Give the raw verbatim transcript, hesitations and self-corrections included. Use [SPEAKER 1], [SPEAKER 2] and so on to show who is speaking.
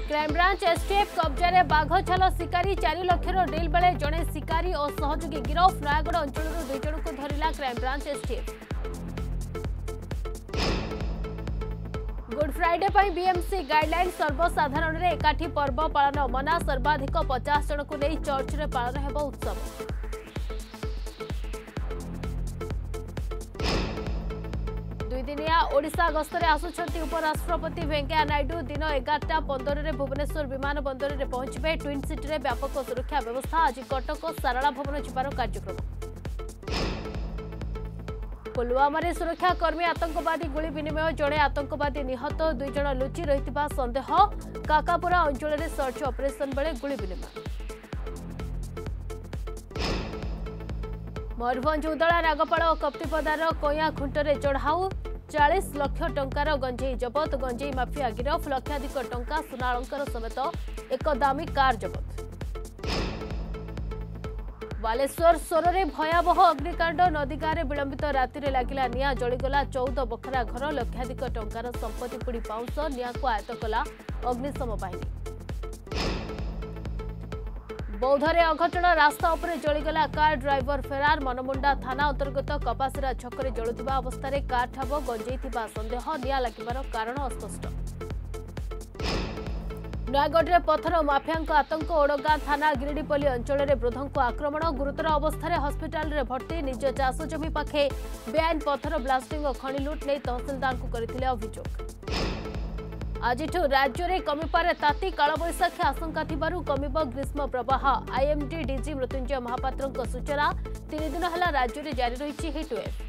[SPEAKER 1] Crime branch STF कब्जा बाघ छाल शिकारी चार लक्षर डिल बेले जड़े शिकारी और सहयोगी गिरफ नयागढ़ अंचल दुई जन को धरला क्राइमब्रांच एसटीएफ। गुड फ्राइडे पर बीएमसी गाइडलाइन सर्वसाधारण रे एकाठी पर्व पालन मना सर्वाधिक पचास जन को नहीं चर्च रे पालन हेबो उत्सव। दुई दिनिया ओडिशा गस्तरे आसुछंती उपराष्ट्रपति वेंकैया नायडू दिन एगारटा पंदर रे भुवनेश्वर विमान बंदर रे पहुंचबे। ट्विन सिटी रे व्यापक सुरक्षा व्यवस्था। आज कटक सारला भवन जिबार कार्यक्रम। पुलवामा रे सुरक्षाकर्मी आतंकवादी गुली विनिमय जड़े आतंकवादी निहत दुई जन लुचि रहितिबा संदेह। काकापुरा अंचल रे सर्च ऑपरेशन बेले गुली विनिमय। मयूरभंज उदला नागपाल और कप्तिपदार कइया खुंटरे चढ़ाऊ चालीस लाख टंकार गंजेई जबत। गंजेई माफिया गिरफ लक्षाधिक टंका सुना अलंकार समेत एक दामी कार जबत। बालेश्वर सोरे भयावह अग्निकांड नदीगारे विलंबित राति लगिला निया जलीगला चौदह बखरा घर लक्षाधिक टंकार संपत्ति पुड़ी पाउंस निया को आयत्त कला अग्निशम बाहिनी। बौद्धरे अघटन रास्ता उपरे जलीगला कार ड्राइवर फेरार। मनमुंडा थाना अंतर्गत कपासिरा छकरे जलुवा अवस्था कार ठाब गंजेई संदेह निया लगिबार कारण अस्पष्ट। नयागढ़ में पथर माफिया आतंक ओडगां थाना गिरिडीपल्ली अंचल में वृद्ध को आक्रमण। गुरुतर अवस्था हस्पिटाल रे भर्ती। निज चाष जमी पाखे बेआईन पथर ब्लास्टिंग और खनि लुट नहीं तहसिलदार को करथिले अभियोग। आज राज्य में कमिपारे ताती कालबैशाखी आशंका थिबारु कमिब ग्रीष्म प्रवाह। आईएमडी डीजी मृत्युंजय महापात्र सूचना। तीन दिन है राज्य में जारी रही हिट वेव।